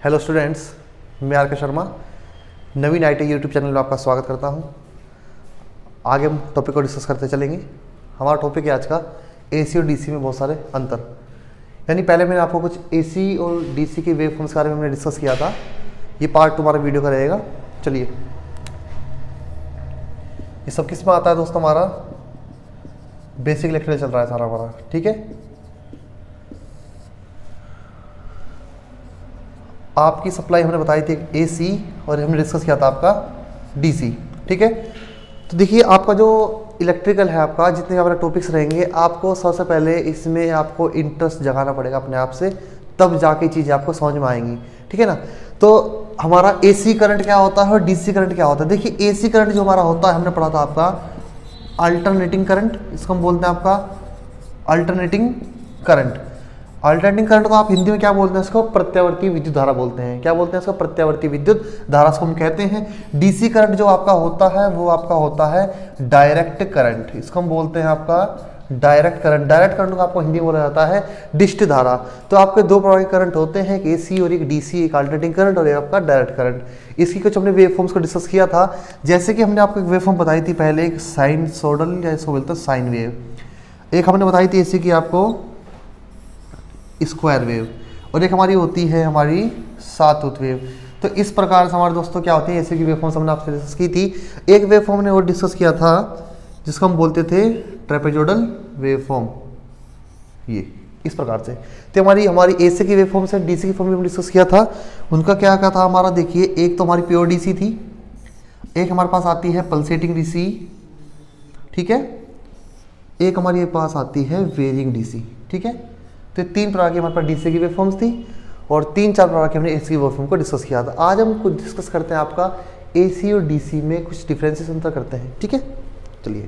Hello students, मैं R K Sharma Naveen IT YouTube channel में आपका स्वागत करता हूं। आगे हम टॉपिक को डिस्कस करते चलेंगे। हमारा टॉपिक है आज का AC और DC में बहुत सारे अंतर। यानी पहले मैंने आपको कुछ AC और DC के वेव फॉर्म्स के बारे में हमने डिस्कस किया था। ये पार्ट 2 हमारा वीडियो का रहेगा। चलिए, ये सब किस में आता है दोस्तों? हमारा बेसिक लेक्चर चल रहा है सारा हमारा, ठीक है। आपकी सप्लाई हमने बताई थी AC और हमने डिस्कस किया था आपका DC, ठीक है। तो देखिए, आपका जो इलेक्ट्रिकल है, आपका जितने हमारे टॉपिक्स रहेंगे, आपको सबसे पहले इसमें आपको इंटरेस्ट जगाना पड़ेगा अपने आप से, तब जाके चीज़ें आपको समझ में आएंगी, ठीक है ना। तो हमारा AC करंट क्या होता है और DC करंट क्या होता है? देखिए, AC करंट जो हमारा होता है, हमने पढ़ा था आपका अल्टरनेटिंग करंट, इसको हम बोलते हैं आपका अल्टरनेटिंग करंट। अल्टरनेटिंग करंट को आप हिंदी में क्या बोलते हैं? इसको प्रत्यावर्ती विद्युत धारा बोलते हैं। क्या बोलते हैं इसको? प्रत्यावर्ती विद्युत धारा को हम कहते हैं। DC करंट जो आपका होता है वो आपका होता है डायरेक्ट करंट, इसको हम बोलते हैं आपका डायरेक्ट करंट। डायरेक्ट करंट को आपको हिंदी में बोला जाता है डिस्ट धारा। तो आपके दो प्रकार के करंट होते हैं, एक AC और एक DC, एक अल्टरनेटिंग करंट और एक आपका डायरेक्ट करंट। इसकी कुछ हमने वेव फॉर्म्स को डिस्कस किया था। जैसे कि हमने आपको एक वेव फॉर्म बताई थी पहले, एक साइनसोइडल या इसको बोलते हैं साइन वेव। एक हमने बताई थी AC की आपको स्क्वायर वेव, और एक हमारी होती है हमारी सातूत वेव। तो इस प्रकार से हमारे दोस्तों क्या होती है ऐसे की वेव फॉर्म्स हमने आपसे डिस्कस की थी। एक वेव फॉर्म ने और डिस्कस किया था जिसको हम बोलते थे ट्रेपेजोइडल वेव फॉर्म, ये इस प्रकार से। तो हमारी AC की वेव फॉर्म से DC की फॉर्म में डिस्कस किया था। उनका क्या क्या था हमारा? देखिए, एक तो हमारी प्योर DC थी, एक हमारे पास आती है पल्सेटिंग DC, ठीक है, एक हमारे पास आती है वेरिंग DC, ठीक है। तो 3 प्रकार की हमारे पास DC की वेव फॉर्म्स थी और 3-4 प्रकार की हमने AC की वेव फॉर्म को डिस्कस किया था। आज हम कुछ डिस्कस करते हैं आपका AC और DC में कुछ डिफरेंसेस अंतर करते हैं, ठीक है। चलिए,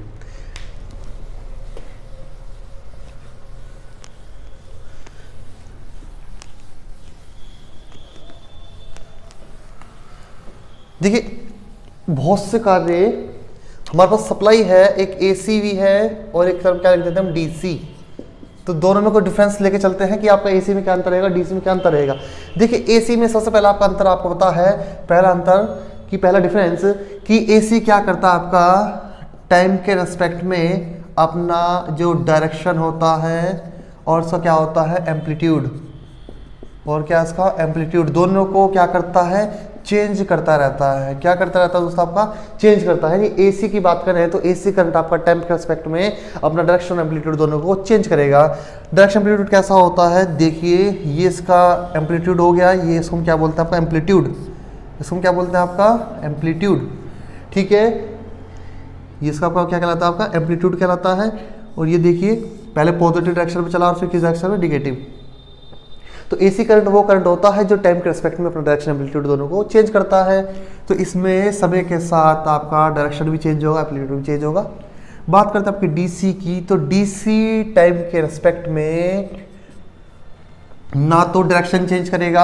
देखिए, बहुत से कार्य हमारे पास सप्लाई है, एक AC भी है और एक तरफ क्या लिख देते हैं हम DC। तो दोनों में कोई डिफरेंस लेके चलते हैं कि आपका AC में क्या अंतर रहेगा, DC में क्या अंतर रहेगा। देखिए, AC में सबसे पहला आपका अंतर आपको पता है, पहला अंतर कि पहला डिफरेंस कि AC क्या करता है आपका टाइम के रेस्पेक्ट में अपना जो डायरेक्शन होता है और उसका क्या होता है एम्पलीट्यूड, और क्या इसका एम्पलीट्यूड, दोनों को क्या करता है चेंज करता रहता है। क्या करता रहता है दोस्तों? आपका चेंज करता है। यानी AC की बात करें तो AC करंट आपका टाइम के रेस्पेक्ट में अपना डायरेक्शन और एम्पलीट्यूड दोनों को चेंज करेगा। डायरेक्शन एम्पलीट्यूड कैसा होता है? देखिए, ये इसका एम्पलीट्यूड हो गया, ये इसको हम क्या बोलते हैं आपका एम्पलीट्यूड, इसको हम क्या बोलते हैं आपका एम्पलीट्यूड, ठीक है। ये इसका आपका क्या कहलाता है? आपका एम्पलीट्यूड कहलाता है। और ये देखिए, पहले पॉजिटिव डायरेक्शन में चला और फिर किस डायरेक्शन में? नेगेटिव। तो AC करंट वो करंट होता है जो टाइम के रेस्पेक्ट में अपना डायरेक्शन एम्पलीट्यूड दोनों को चेंज करता है। तो इसमें समय के साथ आपका डायरेक्शन भी चेंज होगा, एम्पलीट्यूड भी चेंज होगा। बात करते हैं आपकी DC की, तो DC टाइम के रेस्पेक्ट में ना तो डायरेक्शन चेंज करेगा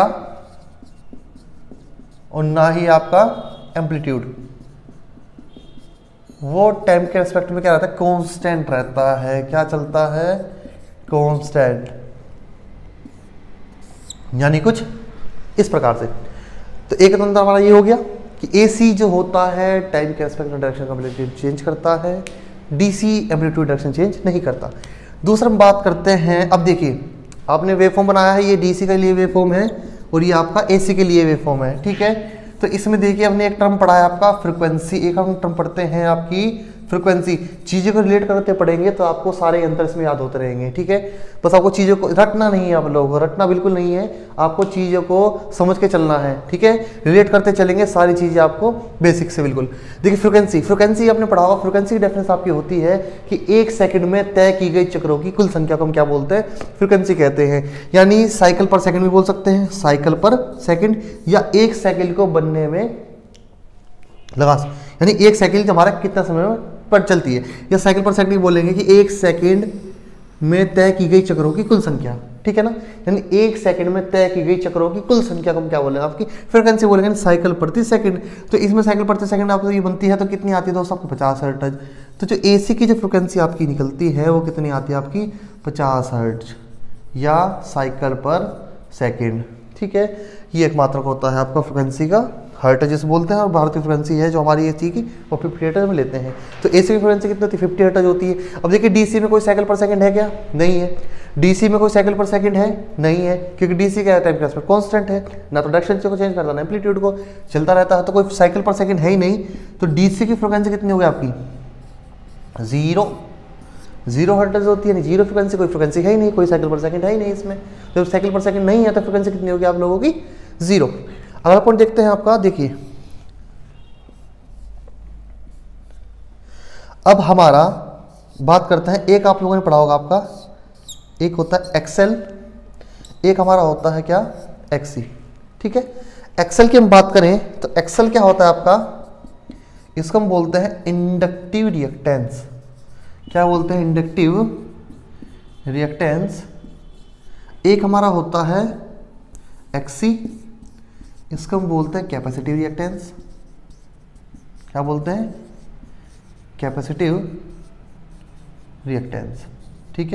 और ना ही आपका एम्पलीट्यूड। वो टाइम के रेस्पेक्ट में क्या रहता है? कांस्टेंट रहता है। क्या चलता है? कांस्टेंट। यानी कुछ इस प्रकार से। तो एक अंतर हमारा ये हो गया कि AC जो होता है टाइम के रेस्पेक्ट में डायरेक्शन का एम्पलीट्यूड चेंज करता है, DC एम्पलीट्यूड डायरेक्शन चेंज नहीं करता। दूसरा हम बात करते हैं, अब देखिए, आपने वेव फॉर्म बनाया है, ये DC के लिए वेव फॉर्म है और ये आपका AC के लिए वेव फॉर्म है, ठीक है। तो इसमें देखिए, हमने एक टर्म पढ़ा है आपका फ्रीक्वेंसी, एक हम टर्म पढ़ते हैं आपकी फ्रीक्वेंसी। चीज़ों को रिलेट करते पढ़ेंगे तो आपको सारे अंतर इसमें याद होते रहेंगे, ठीक है। बस आपको चीज़ों को रटना नहीं है, आप लोगों को रटना बिल्कुल नहीं है, आपको चीज़ों को समझ के चलना है, ठीक है। रिलेट करते चलेंगे सारी चीज़ें आपको बेसिक से बिल्कुल। देखिए, फ्रीक्वेंसी आपने पढ़ा होगा। फ्रीक्वेंसी की डेफिनेशन आपकी होती है कि 1 सेकंड में तय की गई चक्रों की कुल संख्या को हम क्या बोलते हैं? फ्रीक्वेंसी कहते हैं। यानी साइकिल पर सेकंड भी बोल सकते हैं, साइकिल पर सेकंड, या 1 साइकिल को बनने में लगा, यानी 1 साइकिल हमारा कितना समय में पर चलती है, या साइकिल पर सेकंड बोलेंगे कि 1 सेकंड में तय की गई चक्रों की कुल संख्या, ठीक है ना। यानी 1 सेकंड में तय की गई चक्रों की कुल संख्या को हम क्या बोलेंगे? आपकी फ्रीक्वेंसी बोलेंगे, साइकिल प्रति सेकंड। तो इसमें साइकिल प्रति सेकंड आपको ये बनती है तो कितनी आती है दोस्तों? आपको 50 हर्ट्ज। तो जो AC की जो फ्रीक्वेंसी आपकी निकलती है वो कितनी आती है? आपकी 50 हर्ट्ज या साइकिल पर सेकंड, ठीक है। ये एक मात्रक होता है आपका फ्रिक्वेंसी का, हर्ट्ज जिसे बोलते हैं, और भारतीय फ्रिक्वेंसी है जो हमारी एसी की वो 50 हर्ट्ज में लेते हैं। तो एसी की फ्रिक्वेंसी कितनी होती है? 50 हर्ट्ज होती है। अब देखिए डीसी में कोई साइकिल पर सेकंड है क्या? नहीं है। डीसी में कोई साइकिल पर सेकंड है? नहीं है, क्योंकि डीसी क्या है? टाइम क्लास में कांस्टेंट है, ना तो डायरेक्शन को चेंज करता, ना एम्पलीट्यूड को, चलता रहता है, तो कोई साइकिल पर सेकंड है ही नहीं। तो डीसी की फ्रिक्वेंसी कितनी होगी आपकी? 0 हर्ट्ज होती है, जीरो फ्रिक्वेंसी, कोई फ्रिक्वेंसी है ही नहीं, कोई साइकिल पर सेकंड है ही नहीं इसमें। जब साइकिल पर सेकंड नहीं है तो फ्रिक्वेंसी कितनी होगी आप लोगों की? 0। अगला पॉइंट देखते हैं आपका, देखिए अब हमारा बात करते हैं, एक आप लोगों ने पढ़ा होगा आपका, एक होता है एक्सेल, एक हमारा होता है क्या? एक्सी। ठीक है, एक्सेल की हम बात करें तो एक्सेल क्या होता है आपका? इसको हम बोलते हैं इंडक्टिव रिएक्टेंस। क्या बोलते हैं? Inductive reactance. एक हमारा होता है एक्सी, इसको हम बोलते हैं कैपेसिटिव रिएक्टेंस। क्या बोलते हैं? Capacitive reactance. ठीक है,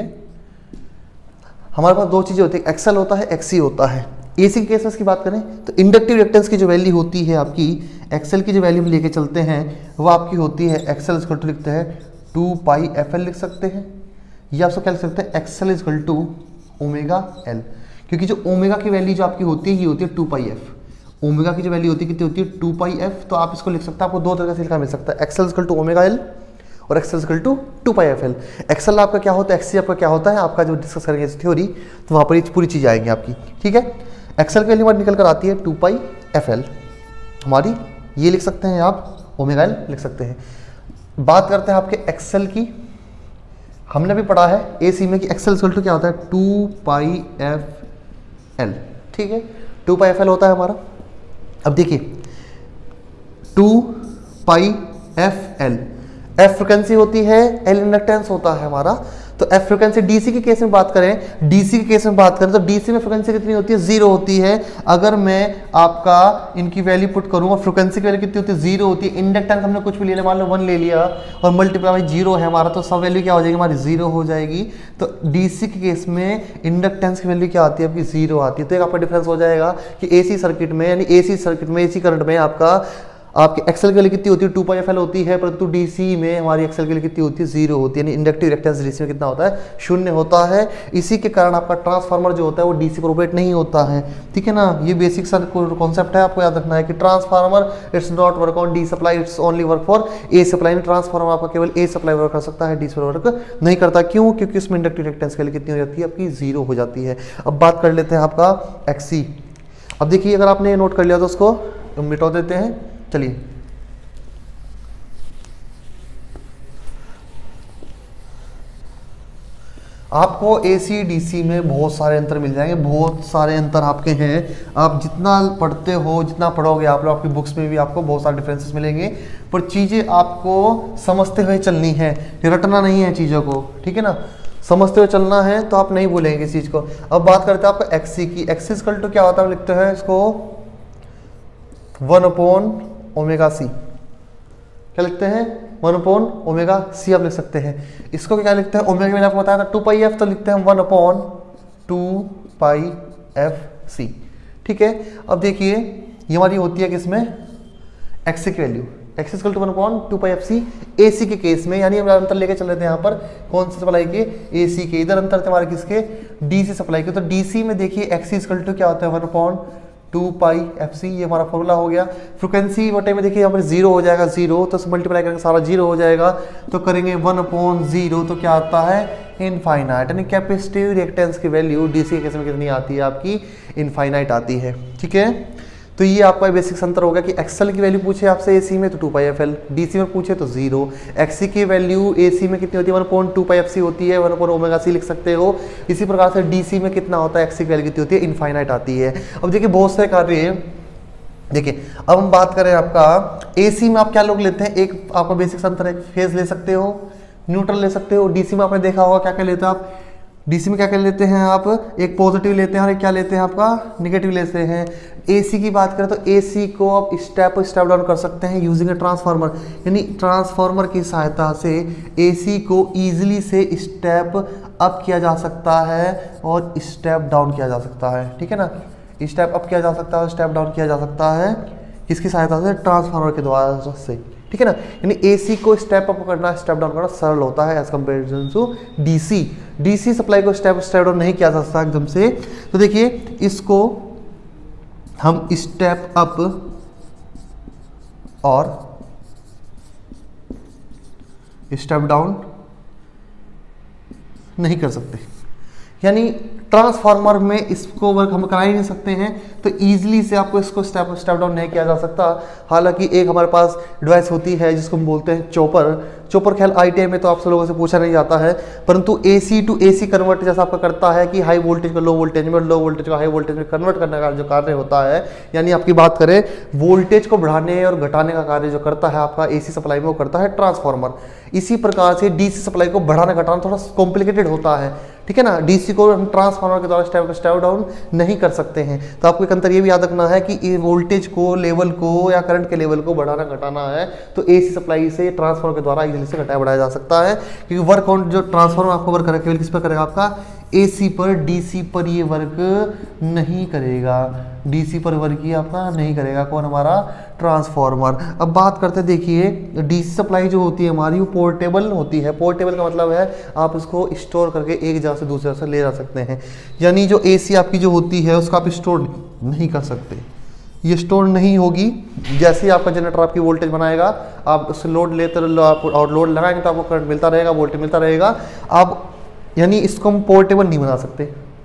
हमारे पास दो चीजें होती है, एक्सेल होता है, एक्सी होता है। एसी के केस में इसकी बात करें तो इंडक्टिव रिएक्टेंस की जो वैल्यू होती है आपकी, एक्सेल की जो वैल्यू हम लेके चलते हैं वो आपकी होती है, एक्सेल इक्वल टू लिखते हैं 2 पाई एफ एल लिख सकते हैं, या आपको क्या लिख सकते हैं? XL equal to omega L, क्योंकि जो ओमेगा की वैल्यू जो आपकी होती है ये होती है 2 पाई एफ। ओमेगा की जो वैल्यू होती है कितनी होती है? 2 पाई एफ। तो आप इसको लिख सकते हैं, आपको दो तरह से लिखा मिल सकता है, XL equal to omega L और XL equal to 2 pi F L. XL आपका क्या होता है, एक्सी आपका क्या होता है, आपका जो डिस्कस करेंगे थ्योरी तो वहाँ पर ये पूरी चीज़ आएंगी आपकी। ठीक है, एक्सेल की वैल्यू हमारी निकल कर आती है 2 पाई एफ एल हमारी, ये लिख सकते हैं आप, ओमेगा एल लिख सकते हैं। बात करते हैं आपके एक्सेल की, हमने भी पढ़ा है एसी में कि एक्सेल इक्वल टू क्या होता है? 2 पाई एफ एल। ठीक है, 2 पाई एफ एल होता है हमारा। अब देखिए 2 pi F L, F frequency होती है, एल इंडक्टेंस होता है हमारा। तो एफ फ्रिक्वेंसी डीसी के केस में बात करें, डीसी के केस में बात करें तो डीसी में फ्रिक्वेंसी कितनी होती है? 0 होती है। अगर मैं आपका इनकी वैल्यू पुट करूँ और फ्रिक्वेंसी की वैल्यू कितनी होती है? 0 होती है। इंडक्टेंस हमने कुछ भी ले लिया, मान लो 1 ले लिया और मल्टीप्लाई 0 है हमारा, तो सब वैल्यू क्या हो जाएगी हमारी? 0 हो जाएगी। तो डीसी के केस में इंडक्टेंस की वैल्यू क्या आती है आपकी? 0 आती है। तो एक आपका डिफरेंस हो जाएगा कि एसी सर्किट में, यानी एसी सर्किट में, एसी करंट में आपकी एक्सेल की वैल्यू कितनी होती है? 2 पाई एफ एल होती है, परंतु डीसी में हमारी एक्सेल की वैल्यू कितनी होती है? 0 होती है। यानी इंडक्टिव रिएक्टेंस डीसी में कितना होता है? 0 होता है। इसी के कारण आपका ट्रांसफार्मर जो होता है वो डीसी पर ऑपरेट नहीं होता है। ठीक है ना, ये बेसिक सा कॉन्सेप्ट है, आपको याद रखना है कि transformer it's not work on D supply, it's only work for A supply. Transformer आपका केवल ए सप्लाई वर्क कर सकता है, डी पर वर्क नहीं करता। क्यों? क्योंकि उसमें इंडक्टिव रिएक्टेंस की वैल्यू कितनी हो जाती है आपकी? 0 हो जाती है। अब बात कर लेते हैं आपका एक्सी। अब देखिए अगर आपने नोट कर लिया तो उसको मिटा देते हैं। चलिए आपको एसी डीसी में बहुत सारे अंतर मिल जाएंगे, बहुत सारे अंतर आपके हैं। आप जितना पढ़ते हो, जितना पढ़ोगे आप लोग, आपकी बुक्स में भी आपको बहुत सारे डिफरेंसेस मिलेंगे, पर चीज़ें आपको समझते हुए चलनी है, रटना नहीं है चीज़ों को। ठीक है ना, समझते हुए चलना है तो आप नहीं भूलेंगे इस चीज़ को। अब बात करते हैं आपका एक्सी की। एक्सी इक्वल टू क्या होता है? लिखते हैं इसको 1/ओमेगा सी। क्या लिखते हैं? 1/ओमेगा सी आप लिख सकते हैं। इसको क्या लिखते हैं? ओमेगा मैंने आपको बताया था 2 पाई एफ, तो लिखते हैं 1/2 पाई एफ सी। ठीक है, अब देखिए ये हमारी होती है किसमें? एक्सी की value, X equal to 1/2 pi F C. AC के केस में, यानी हम अंतर लेके चल रहे थे यहाँ पर कौन से सप्लाई के? एसी के। इधर अंतर थे हमारे किसके? डीसी सप्लाई के। तो डीसी में देखिए एक्सी इक्वल टू क्या होता है? 1/2 पाई एफ सी, ये हमारा फॉर्मूला हो गया। फ्रिक्वेंसी वटे में देखिए यहाँ पर 0 हो जाएगा, 0 तो मल्टीप्लाई करेंगे सारा 0 हो जाएगा, तो करेंगे 1/0 तो क्या आता है? इनफाइनाइट। यानी कैपेसिटिव रिएक्टेंस की वैल्यू डीसी के केस में कितनी आती है आपकी? इनफाइनाइट आती है। ठीक है, तो ये आपका बेसिक अंतर होगा कि एक्सेल की वैल्यू पूछे आपसे एसी में तो 2 पाई एफ एल, डीसी में पूछे तो 0। एक्सी की वैल्यू एसी में कितनी होती है? 1/2 पाई एफ सी होती है, 1/ओमेगा सी लिख सकते हो। इसी प्रकार से डीसी में कितना होता है? एक्सी की वैल्यू कितनी होती है? इनफाइनाइट आती है। अब देखिए बहुत से कार्य, देखिए अब हम बात करें आपका एसी में आप क्या लोग लेते हैं? एक आपका बेसिक अंतर है, फेज ले सकते हो, न्यूट्रल ले सकते हो। डीसी में आपने देखा होगा क्या क्या लेते हो आप? डीसी में क्या क्या लेते हैं आप? एक पॉजिटिव लेते हैं और एक क्या लेते हैं आपका? नेगेटिव लेते हैं। एसी की बात करें तो एसी को आप स्टेप डाउन कर सकते हैं यूजिंग ए ट्रांसफार्मर, यानी ट्रांसफार्मर की सहायता से एसी को ईजिली से स्टेप अप किया जा सकता है और स्टेप डाउन किया जा सकता है। ठीक है ना, स्टेप अप किया जा सकता है, स्टेप डाउन किया जा सकता है किसकी सहायता से, ट्रांसफार्मर के द्वारा से, ठीक है ना। यानी एसी को स्टेप अप करना, स्टेप डाउन करना सरल होता है as comparison to DC. DC supply को स्टेप डाउन नहीं किया जा सकता एकदम से। तो देखिए इसको हम स्टेप अप और स्टेप डाउन नहीं कर सकते, यानी ट्रांसफार्मर में इसको वर्क हम करा ही नहीं सकते हैं, तो ईजिली से आपको इसको स्टेप डाउन नहीं किया जा सकता। हालांकि एक हमारे पास डिवाइस होती है जिसको हम बोलते हैं चॉपर ख्याल आईटीआई में तो आप सब लोगों से पूछा नहीं जाता है, परंतु एसी टू एसी कन्वर्ट जैसा आपका करता है कि हाई वोल्टेज को लो वोल्टेज में, लो वोल्टेज को हाई वोल्टेज में कन्वर्ट करने का जो कार्य होता है, यानी आपकी बात करें वोल्टेज को बढ़ाने और घटाने का कार्य जो करता है आपका एसी सप्लाई में, वो करता है ट्रांसफार्मर। इसी प्रकार से डीसी सप्लाई को बढ़ाना घटाना थोड़ा कॉम्प्लिकेटेड होता है, ठीक है ना। डीसी को हम ट्रांसफार्मर के द्वारा स्टेप डाउन नहीं कर सकते हैं। तो आपको एक अंतर ये भी याद रखना है कि वोल्टेज को, लेवल को या करंट के लेवल को बढ़ाना घटाना है तो एसी सप्लाई से ट्रांसफार्मर के द्वारा इजीली से घटाया बढ़ाया जा सकता है, क्योंकि वर्क ऑन जो ट्रांसफार्मर आपको वर्क करेगा केवल किस पर करेगा, आपका एसी पर, डीसी पर ये वर्क नहीं करेगा। डीसी पर वर्क ही आपका नहीं करेगा कौन, हमारा ट्रांसफार्मर। अब बात करते हैं, देखिए डीसी सप्लाई जो होती है हमारी वो पोर्टेबल होती है। पोर्टेबल का मतलब है आप इसको स्टोर करके एक जगह से दूसरी जगह से ले जा सकते हैं, यानी जो एसी आपकी जो होती है उसका आप स्टोर नहीं कर सकते, ये स्टोर नहीं होगी। जैसे ही आपका जनरेटर आपकी वोल्टेज बनाएगा, आप उससे लोड लेते और लोड लगाएंगे तो आपको करंट मिलता रहेगा, वोल्टेज मिलता रहेगा। आप यानी इसको हम पोर्टेबल नहीं बना सकते,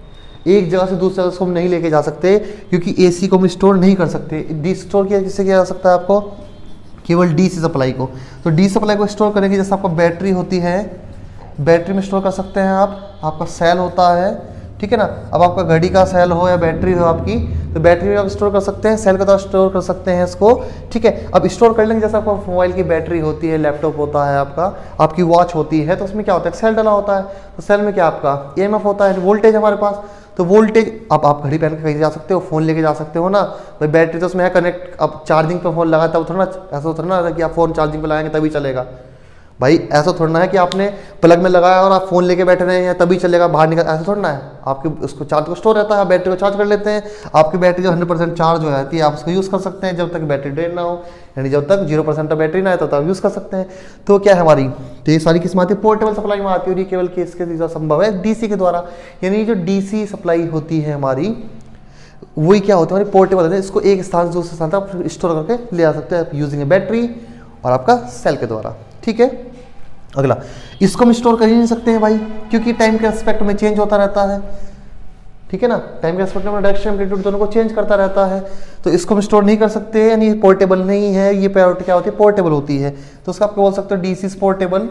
एक जगह से दूसरी जगह इसको हम नहीं लेके जा सकते, क्योंकि एसी को हम स्टोर नहीं कर सकते। डी स्टोर किया किससे किया जा सकता है, आपको केवल डीसी सप्लाई को। तो डी सप्लाई को स्टोर करेंगे, जैसे आपका बैटरी होती है, बैटरी में स्टोर कर सकते हैं आप, आपका सेल होता है, ठीक है ना। अब आपका घड़ी का सेल हो या बैटरी हो आपकी, तो बैटरी में आप स्टोर कर सकते हैं, सेल के द्वारा स्टोर कर सकते हैं इसको, ठीक है। अब स्टोर कर लेंगे, जैसे आपका मोबाइल की बैटरी होती है, लैपटॉप होता है आपका, आपकी वॉच होती है, तो उसमें क्या होता है, सेल डला होता है, तो सेल में क्या आपका ईएमएफ होता है, वोल्टेज हमारे पास। तो वोल्टेज अब आप घड़ी पहन के कहीं जा सकते हो, फोन लेके जा सकते हो ना भाई, बैटरी तो उसमें है कनेक्ट। अब चार्जिंग पे फोन लगाता है, थोड़ा ऐसा थोड़ा ना कि आप फोन चार्जिंग पे लगाएंगे तभी चलेगा भाई, ऐसा थोड़ा ना है कि आपने प्लग में लगाया और आप फोन लेके बैठे रहे हैं तभी चलेगा, बाहर निकल, ऐसा थोड़ा ना है। आपके उसको चार्ज को स्टोर रहता है, बैटरी को चार्ज कर लेते हैं, आपकी बैटरी जो 100% चार्ज हो जाती है, आप उसको यूज़ कर सकते हैं जब तक बैटरी ड्रेन ना हो, यानी जब तक 0% बैटरी ना है तब यूज़ कर सकते हैं। तो क्या है हमारी, तो ये सारी किस्म आती है पोर्टेबल सप्लाई में आती है, केवल केस के जो संभव है डीसी के द्वारा। यानी जो डीसी सप्लाई होती है हमारी, वही क्या होती है हमारी पोर्टेबल है, इसको एक स्थान से दूसरे स्थान तक स्टोर करके ले आ सकते हैं यूजिंग ए बैटरी और आपका सेल के द्वारा, ठीक है। अगला, इसको हम स्टोर कर ही नहीं सकते हैं भाई, क्योंकि टाइम के एस्पेक्ट में चेंज होता रहता है, ठीक है ना। टाइम के एस्पेक्ट में डायरेक्शन एम्पलीट्यूड दोनों को चेंज करता रहता है, तो इसको हम स्टोर नहीं कर सकते, यानी पोर्टेबल नहीं है। ये प्रायोरिटी क्या होती है, पोर्टेबल होती है। तो उसका आप बोल सकते हो डीसी पोर्टेबल,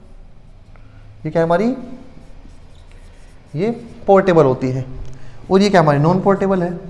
ये क्या हमारी, ये पोर्टेबल होती है। और ये क्या हमारी नॉन पोर्टेबल है।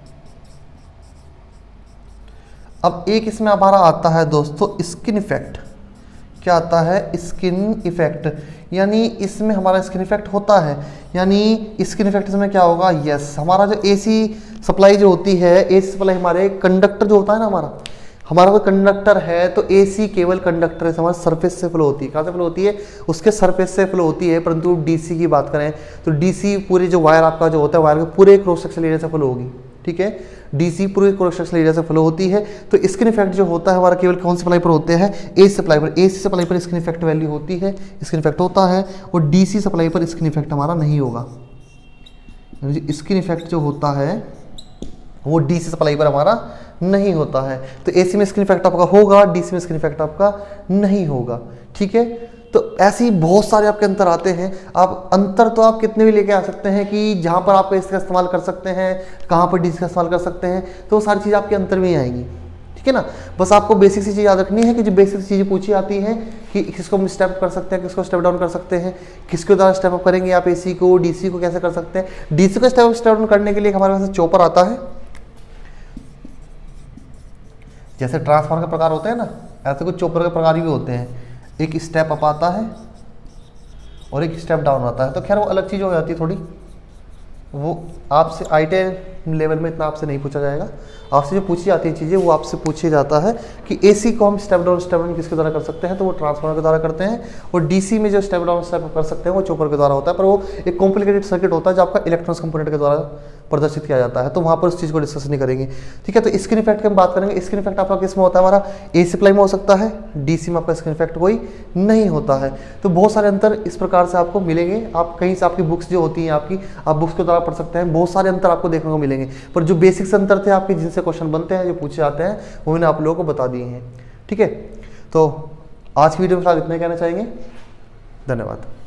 अब एक इसमें हमारा आता है दोस्तों स्किन इफेक्ट। क्या आता है, स्किन इफेक्ट, यानी इसमें हमारा स्किन इफेक्ट होता है। यानी स्किन इफेक्ट में क्या होगा, यस, हमारा जो एसी सप्लाई जो होती है, एसी सप्लाई हमारे कंडक्टर जो होता है ना, हमारा कोई कंडक्टर है, तो एसी केवल कंडक्टर से हमारे सरफेस से फ्लो होती है। कहाँ से फ्लो होती है, उसके सरफेस से फ्लो होती है। परंतु डीसी की बात करें तो डीसी पूरे जो वायर आपका जो होता है, वायर के पूरे क्रॉस सेक्शन एरिया से फ्लो होगी, ठीक है। डीसी पूरे क्रॉस सेक्शन एरिया से फ्लो होती है। तो स्किन इफेक्ट जो होता है हमारा केवल कौन सप्लाई पर होते हैं, एसी सप्लाई पर। एसी सप्लाई पर स्किन इफेक्ट वैल्यू होती है, स्किन इफेक्ट होता है, और डीसी सप्लाई पर स्किन इफेक्ट हमारा नहीं होगा। स्किन इफेक्ट जो होता है वो डीसी सप्लाई पर हमारा नहीं होता है। तो एसी में स्किन इफेक्ट आपका होगा, डीसी में स्किन इफेक्ट आपका नहीं होगा, ठीक है। तो ऐसे ही बहुत सारे आपके अंतर आते हैं। आप अंतर तो आप कितने भी लेके आ सकते हैं कि जहाँ पर आप इसका इस्तेमाल कर सकते हैं, कहाँ पर डीसी का इस्तेमाल कर सकते हैं, तो सारी चीज़ आपके अंतर में ही आएंगी, ठीक है ना। बस आपको बेसिक सी चीज़ याद रखनी है कि जो बेसिक चीज़ें पूछी आती हैं कि किसको हम स्टेप कर सकते हैं, किसको स्टेप डाउन कर सकते हैं, किसके द्वारा स्टेप अप करेंगे आप एसी को, डीसी को कैसे कर सकते हैं। डीसी को स्टेप डाउन करने के लिए हमारे पास चॉपर आता है, जैसे ट्रांसफार्मर के प्रकार होते हैं ना, ऐसे कुछ चॉपर के प्रकार भी होते हैं। एक स्टेप अप आता है और एक स्टेप डाउन आता है। तो खैर वो अलग चीज़ हो जाती है थोड़ी, वो आपसे आईटीआई लेवल में इतना आपसे नहीं पूछा जाएगा। आपसे जो पूछी जाती है चीज़ें वो आपसे पूछे जाता है कि एसी को हम स्टेप डाउन किसके द्वारा कर सकते हैं, तो वो ट्रांसफार्मर के द्वारा करते हैं। और डीसी में जो स्टेप डाउन स्टेप कर सकते हैं वो चॉपर के द्वारा होता है, पर वो एक कॉम्प्लिकेटेड सर्किट होता है जो आपका इलेक्ट्रॉनिक्स कंपोनेंट के द्वारा प्रदर्शित किया जाता है, तो वहाँ पर उस चीज़ को डिस्कस नहीं करेंगे। ठीक है, तो स्क्रीन इफेक्ट की हम बात करेंगे। स्क्रीन इफेक्ट आपका किस में होता है, हमारा AC सप्लाई में हो सकता है, DC में आपका स्क्रीन इफेक्ट कोई नहीं होता है। तो बहुत सारे अंतर इस प्रकार से आपको मिलेंगे। आप कहीं से आपकी बुक्स जो होती हैं आपकी, आप बुक्स के द्वारा पढ़ सकते हैं, बहुत सारे अंतर आपको देखने को मिलेंगे। पर जो बेसिक्स अंतर थे आपके, जिनसे क्वेश्चन बनते हैं, जो पूछे जाते हैं, वो मैंने आप लोगों को बता दिए हैं। ठीक है, तो आज की वीडियो में फिलहाल इतना ही कहना चाहेंगे। धन्यवाद।